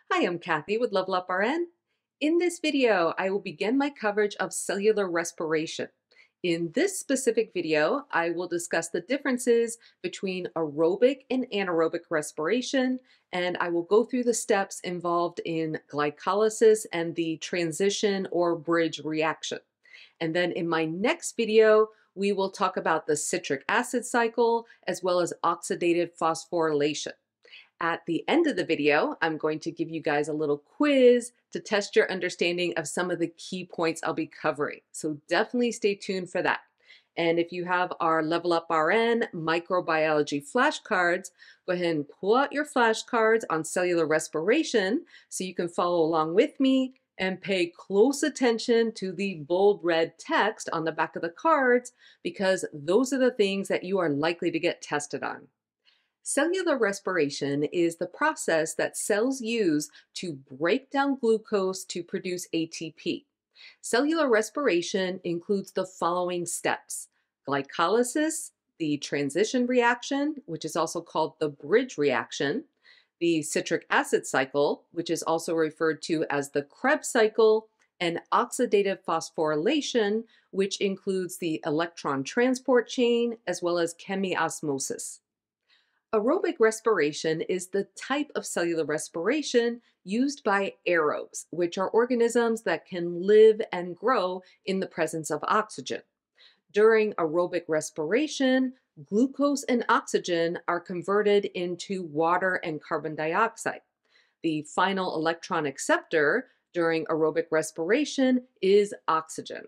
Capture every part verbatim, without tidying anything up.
Hi, I'm Kathy with Level Up R N. In this video, I will begin my coverage of cellular respiration. In this specific video, I will discuss the differences between aerobic and anaerobic respiration, and I will go through the steps involved in glycolysis and the transition or bridge reaction. And then in my next video, we will talk about the citric acid cycle as well as oxidative phosphorylation. At the end of the video, I'm going to give you guys a little quiz to test your understanding of some of the key points I'll be covering. So definitely stay tuned for that. And if you have our Level Up R N microbiology flashcards, go ahead and pull out your flashcards on cellular respiration so you can follow along with me and pay close attention to the bold red text on the back of the cards because those are the things that you are likely to get tested on. Cellular respiration is the process that cells use to break down glucose to produce A T P. Cellular respiration includes the following steps: glycolysis, the transition reaction, which is also called the bridge reaction, the citric acid cycle, which is also referred to as the Krebs cycle, and oxidative phosphorylation, which includes the electron transport chain as well as chemiosmosis. Aerobic respiration is the type of cellular respiration used by aerobes, which are organisms that can live and grow in the presence of oxygen. During aerobic respiration, glucose and oxygen are converted into water and carbon dioxide. The final electron acceptor during aerobic respiration is oxygen.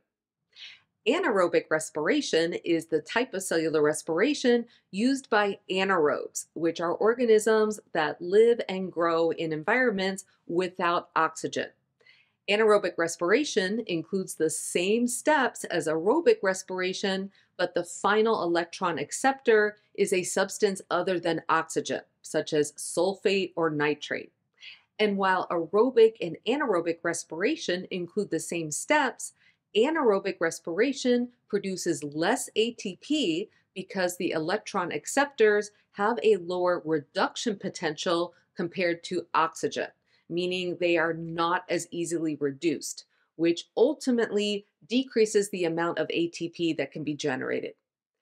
Anaerobic respiration is the type of cellular respiration used by anaerobes, which are organisms that live and grow in environments without oxygen. Anaerobic respiration includes the same steps as aerobic respiration, but the final electron acceptor is a substance other than oxygen, such as sulfate or nitrate. And while aerobic and anaerobic respiration include the same steps, anaerobic respiration produces less A T P because the electron acceptors have a lower reduction potential compared to oxygen, meaning they are not as easily reduced, which ultimately decreases the amount of A T P that can be generated.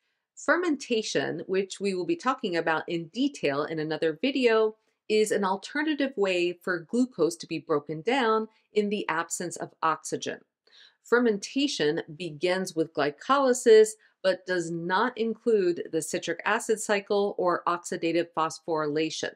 Fermentation, which we will be talking about in detail in another video, is an alternative way for glucose to be broken down in the absence of oxygen. Fermentation begins with glycolysis, but does not include the citric acid cycle or oxidative phosphorylation.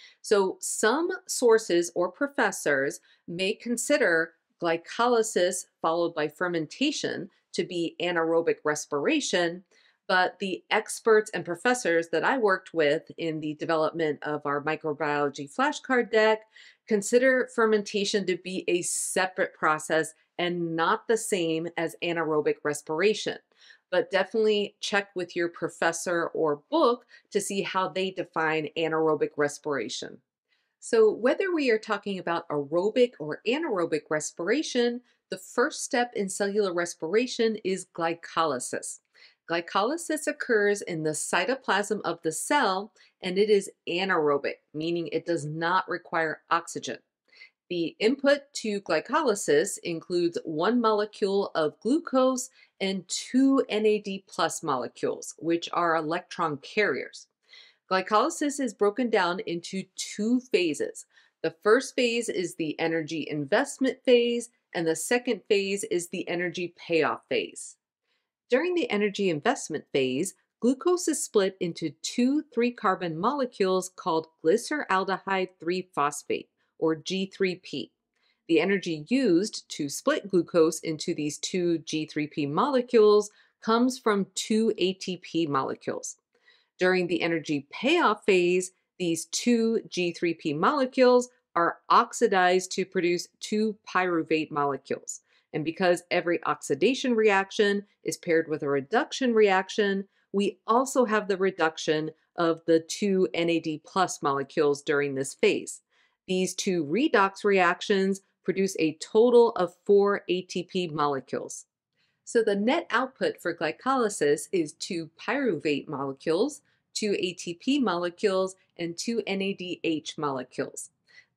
So some sources or professors may consider glycolysis followed by fermentation to be anaerobic respiration, but the experts and professors that I worked with in the development of our microbiology flashcard deck consider fermentation to be a separate process and not the same as anaerobic respiration. But definitely check with your professor or book to see how they define anaerobic respiration. So whether we are talking about aerobic or anaerobic respiration, the first step in cellular respiration is glycolysis. Glycolysis occurs in the cytoplasm of the cell, and it is anaerobic, meaning it does not require oxygen. The input to glycolysis includes one molecule of glucose and two N A D plus molecules, which are electron carriers. Glycolysis is broken down into two phases. The first phase is the energy investment phase, and the second phase is the energy payoff phase. During the energy investment phase, glucose is split into two three-carbon molecules called glyceraldehyde three phosphate, or G three P. The energy used to split glucose into these two G three P molecules comes from two A T P molecules. During the energy payoff phase, these two G three P molecules are oxidized to produce two pyruvate molecules. And because every oxidation reaction is paired with a reduction reaction, we also have the reduction of the two N A D plus molecules during this phase. These two redox reactions produce a total of four A T P molecules. So the net output for glycolysis is two pyruvate molecules, two A T P molecules, and two N A D H molecules.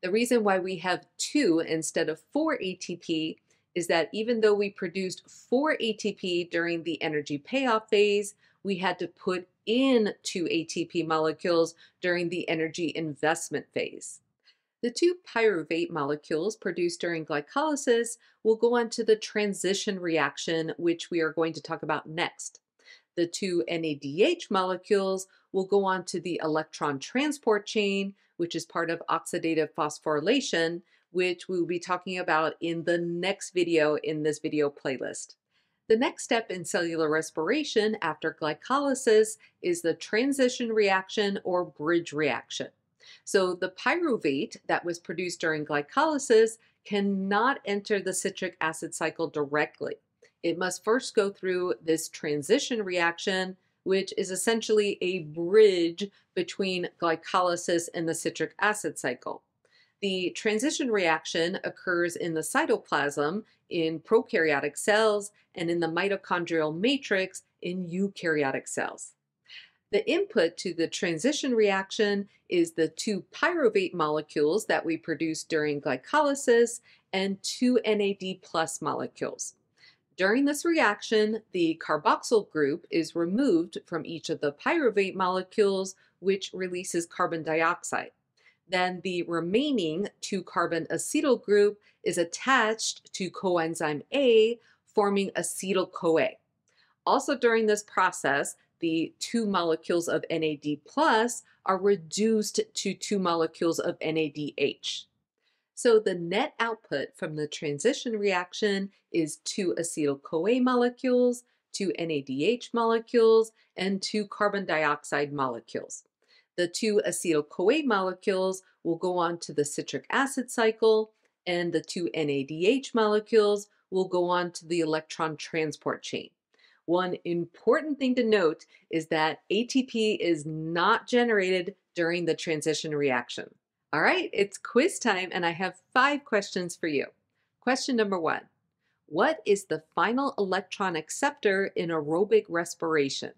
The reason why we have two instead of four A T P is that even though we produced four A T P during the energy payoff phase, we had to put in two A T P molecules during the energy investment phase. The two pyruvate molecules produced during glycolysis will go on to the transition reaction, which we are going to talk about next. The two N A D H molecules will go on to the electron transport chain, which is part of oxidative phosphorylation, which we will be talking about in the next video in this video playlist. The next step in cellular respiration after glycolysis is the transition reaction or bridge reaction. So the pyruvate that was produced during glycolysis cannot enter the citric acid cycle directly. It must first go through this transition reaction, which is essentially a bridge between glycolysis and the citric acid cycle. The transition reaction occurs in the cytoplasm in prokaryotic cells and in the mitochondrial matrix in eukaryotic cells. The input to the transition reaction is the two pyruvate molecules that we produce during glycolysis and two N A D plus molecules. During this reaction, the carboxyl group is removed from each of the pyruvate molecules, which releases carbon dioxide. Then the remaining two carbon acetyl group is attached to coenzyme A, forming acetyl-CoA. Also during this process, the two molecules of N A D plus are reduced to two molecules of N A D H. So the net output from the transition reaction is two acetyl-CoA molecules, two N A D H molecules, and two carbon dioxide molecules. The two acetyl-CoA molecules will go on to the citric acid cycle, and the two N A D H molecules will go on to the electron transport chain. One important thing to note is that A T P is not generated during the transition reaction. All right, it's quiz time, and I have five questions for you. Question number one. What is the final electron acceptor in aerobic respiration?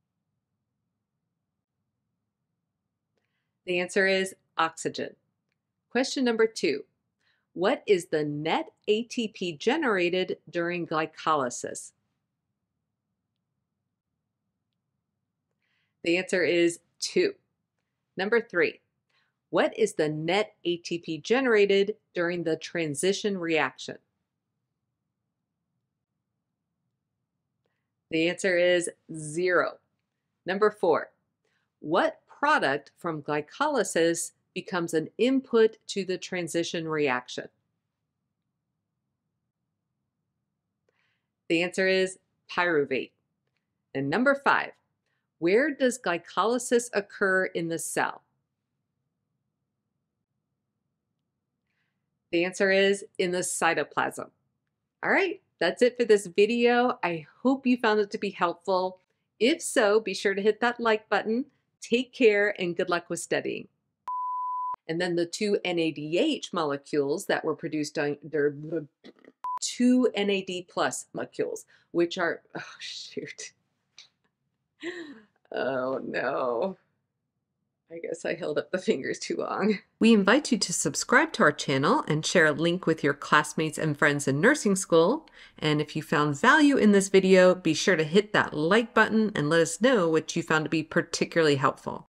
The answer is oxygen. Question number two. What is the net A T P generated during glycolysis? The answer is two. Number three. What is the net A T P generated during the transition reaction? The answer is zero. Number four. What product from glycolysis becomes an input to the transition reaction? The answer is pyruvate. And number five. Where does glycolysis occur in the cell? The answer is in the cytoplasm. All right, that's it for this video. I hope you found it to be helpful. If so, be sure to hit that like button. Take care and good luck with studying. And then the two N A D H molecules that were produced on the two N A D plus molecules, which are, oh shoot. Oh no. I guess I held up the fingers too long. We invite you to subscribe to our channel and share a link with your classmates and friends in nursing school. And if you found value in this video, be sure to hit that like button and let us know what you found to be particularly helpful.